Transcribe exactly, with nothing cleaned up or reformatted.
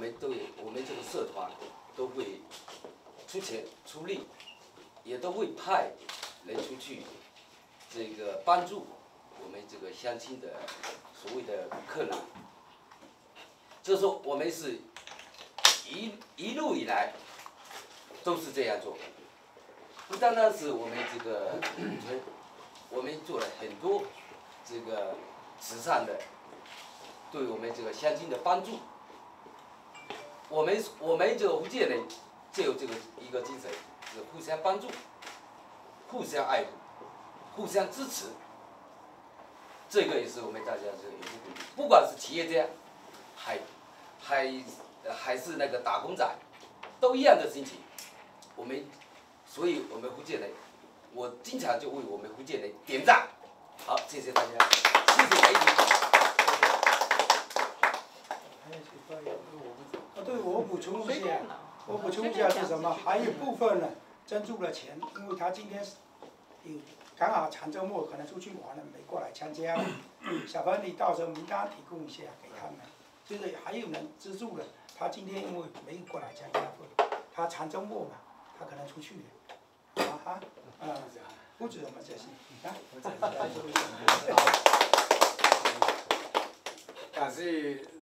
们都有，我们这个社团都会出钱出力，也都会派人出去，这个帮助我们这个乡亲的所谓的困难。就是说，我们是一一路以来都是这样做，不单单是我们这个村，我们做了很多这个慈善的，对我们这个乡亲的帮助。我们我们这个福建人就有这个一个精神，是互相帮助、互相爱护、互相支持。这个也是我们大家这个有目共睹，不管是企业家，还还还是那个打工仔，都一样的心情。我们，所以我们福建人，我经常就为我们福建人点赞。好，谢谢大家，谢谢媒体。 啊，对，我补充一下，我补充一下是什么？还有部分呢，捐助了钱，因为他今天有刚好长周末可能出去玩了，没过来参加。小朋友，你到时候名单提供一下给他们，就是还有人资助了，他今天因为没有过来参加会，他长周末嘛，他可能出去了。啊哈，嗯，不止我们这些，啊， 感谢。